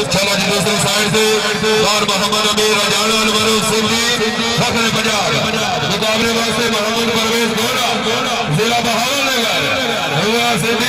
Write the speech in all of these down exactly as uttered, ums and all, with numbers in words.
चलो जी दूसरी साइड से और मोहम्मद अमीर रजाना अनवर सिंधी फखरे पंजाब मुकाबले वास्ते मोहम्मद परवेज गोरा जिला बहावलनगर हुआ सिंधी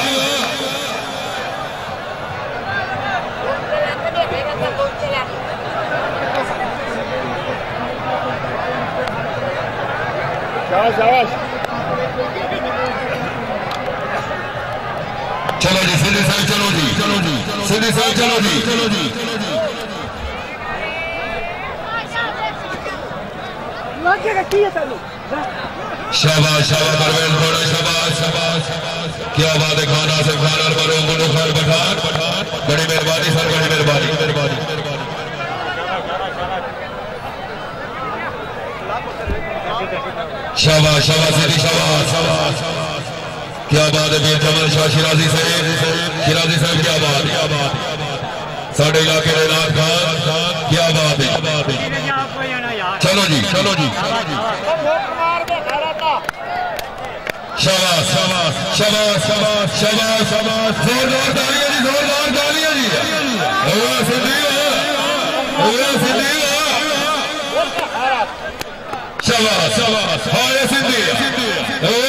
चलो जी सीधी साइड चलो जी चलो जी सीधी साइड चलो जी चलो जी शाबाश शाबाश परवेज घोड़ा शाबाश शाबाश क्या बात है खाना से खाना बरो गुरु खान पठान बड़ी मेहरबानी सर बड़ी मेहरबानी मेहरबानी शाबाश शाबाश सीधी शाबाश शाबाश क्या बात है बीर जमल शाह शिराजी साहब शिराजी साहब क्या बात क्या बात साढ़े इलाके के राज खान क्या बात है चलो जी चलो जी शाबाश शाबाश शाबाश शाबाश शाबाश शाबाश जोरदार तालियां जी जोरदार तालियां जी हुआ सिंधी हुआ सिंधी शाबाश शाबाश हाय सिंधी